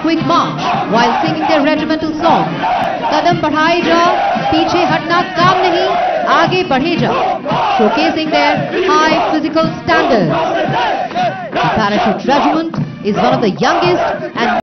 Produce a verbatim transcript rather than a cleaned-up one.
quick march while singing their regimental song. Kadam बढ़ाए जाओ, पीछे हटना काम नहीं, आगे बढ़े जाओ, showcasing their high physical standards. The parachute regiment is one of the youngest and